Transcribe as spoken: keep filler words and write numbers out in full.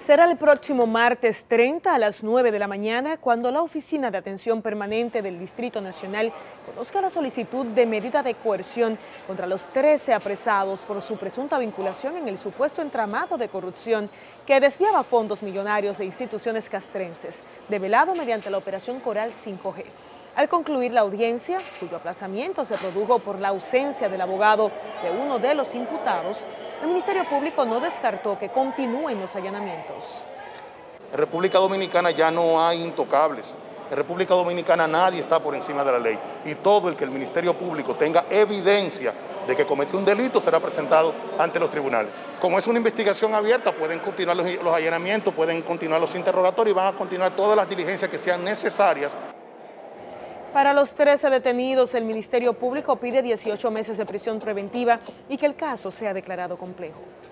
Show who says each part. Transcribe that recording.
Speaker 1: Será el próximo martes treinta a las nueve de la mañana cuando la Oficina de Atención Permanente del Distrito Nacional conozca la solicitud de medida de coerción contra los trece apresados por su presunta vinculación en el supuesto entramado de corrupción que desviaba fondos millonarios de instituciones castrenses, develado mediante la Operación Coral cinco G. Al concluir la audiencia, cuyo aplazamiento se produjo por la ausencia del abogado de uno de los imputados, el Ministerio Público no descartó que continúen los allanamientos.
Speaker 2: En República Dominicana ya no hay intocables. En República Dominicana nadie está por encima de la ley. Y todo el que el Ministerio Público tenga evidencia de que cometió un delito será presentado ante los tribunales. Como es una investigación abierta, pueden continuar los, los allanamientos, pueden continuar los interrogatorios y van a continuar todas las diligencias que sean necesarias.
Speaker 1: Para los trece detenidos, el Ministerio Público pide dieciocho meses de prisión preventiva y que el caso sea declarado complejo.